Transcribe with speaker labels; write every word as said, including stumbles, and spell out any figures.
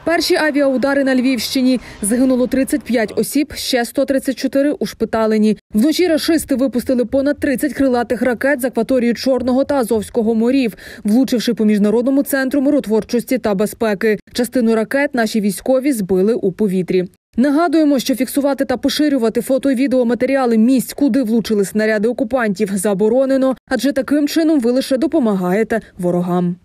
Speaker 1: Перші авіаудари на Львівщині. Загинуло тридцять п'ять осіб, ще сто тридцять чотири ушпиталені. Вночі рашисти випустили понад тридцять крилатих ракет з акваторії Чорного та Азовського морів, влучивши по Міжнародному центру миротворчості та безпеки. Частину ракет наші військові збили у повітрі. Нагадуємо, що фіксувати та поширювати фото- і відеоматеріали місць, куди влучили снаряди окупантів, заборонено, адже таким чином ви лише допомагаєте ворогам.